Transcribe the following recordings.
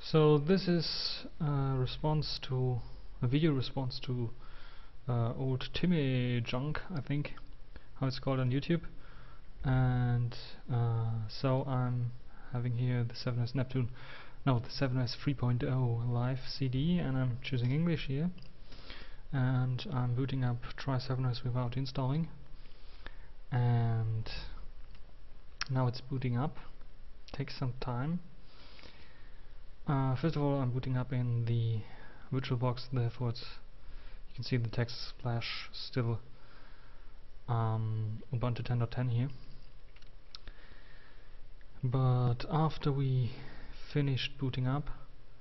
So this is a video response to old Timmy junk, I think, how it's called on YouTube. And so I'm having here the 7S Neptune, no, the 7S 3.0 live CD, and I'm choosing English here. And I'm booting up Try7S without installing. And now it's booting up. Takes some time. First of all, I'm booting up in the VirtualBox, therefore you can see the text splash still Ubuntu 10.10 here. But after we finished booting up,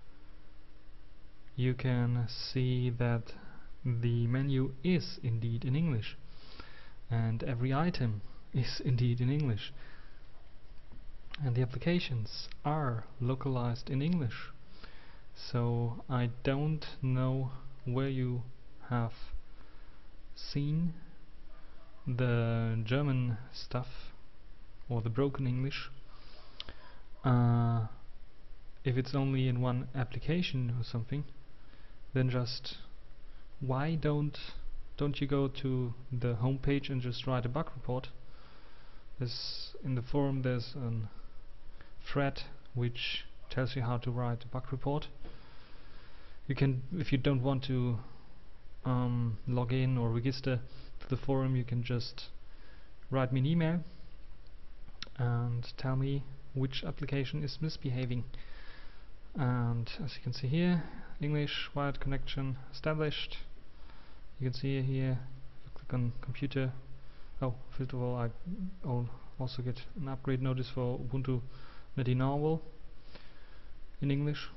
you can see that the menu is indeed in English, and every item is indeed in English, and the applications are localized in English. So I don't know where you have seen the German stuff or the broken English. If it's only in one application or something, then just why don't you go to the home page and just write a bug report? In the forum there's a thread which tells you how to write a bug report. You can, if you don't want to log in or register to the forum, you can just write me an email and tell me which application is misbehaving. And as you can see here, English wired connection established. You can see here, if you click on computer, first of all I'll also get an upgrade notice for Ubuntu Medinarval in English.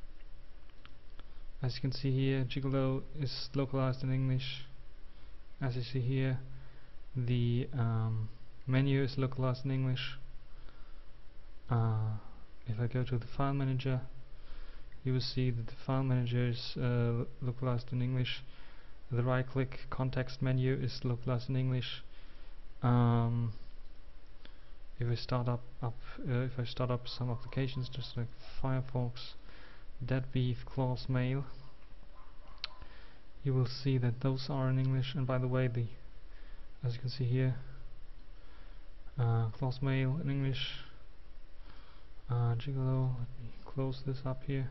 As you can see here, Gigolo is localized in English. As you see here, the menu is localized in English. If I go to the file manager, you will see that the file manager is localized in English. The right click context menu is localized in English. If I start up some applications, just like Firefox, Deadbeef, Claws Mail, you will see that those are in English. And by the way, as you can see here, Claws Mail in English, Gigolo, let me close this up here,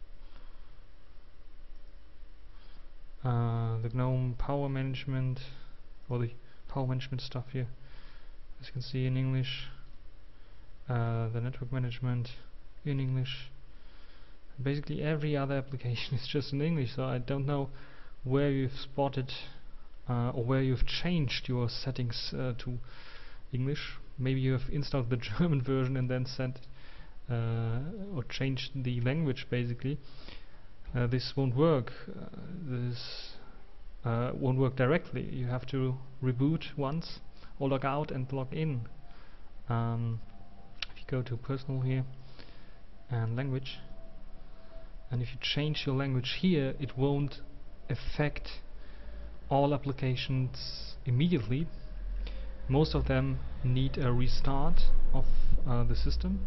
the GNOME Power Management, or the Power Management stuff here, as you can see, in English, the Network Management in English. Basically every other application is just in English, so I don't know where you've spotted or where you've changed your settings to English. Maybe you have installed the German version and then sent or changed the language. Basically this won't work. This won't work directly. You have to reboot once or log out and log in. If you go to personal here and language, and if you change your language here, it won't affect all applications immediately. Most of them need a restart of the system.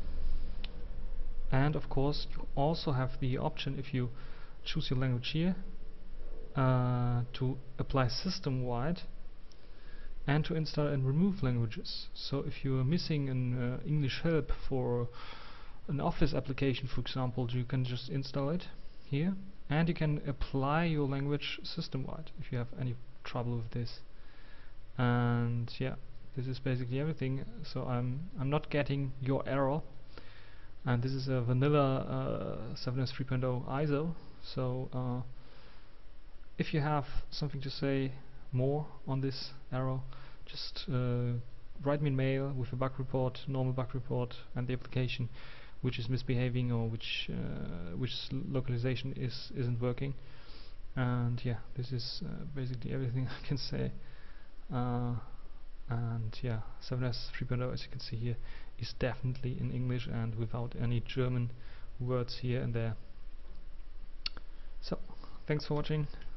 And of course you also have the option, if you choose your language here, to apply system-wide and to install and remove languages. So if you are missing an English help for an Office application, for example, you can just install it here, and you can apply your language system-wide if you have any trouble with this. And yeah, this is basically everything. So I'm not getting your error, and this is a vanilla 7S 3.0 ISO. So if you have something to say more on this error, just write me a mail with a bug report, normal bug report, and the application which is misbehaving or which localization isn't working. And yeah, this is basically everything I can say. And yeah, 7S 3.0, as you can see here, is definitely in English and without any German words here and there. So thanks for watching.